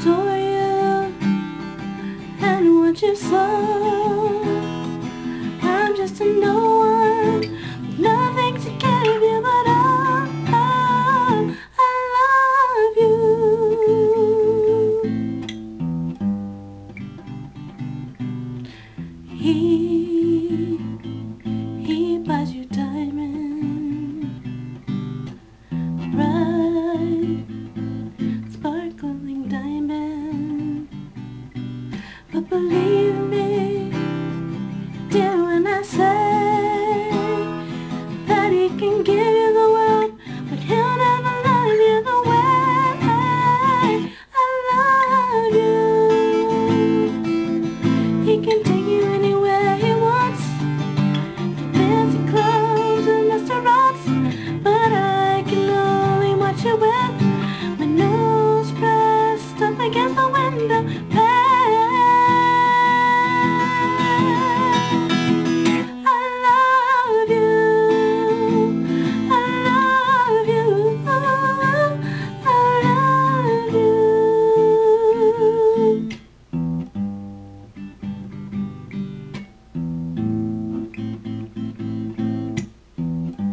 saw you and what you saw. I'm just a no one with nothing to give you, but I love you.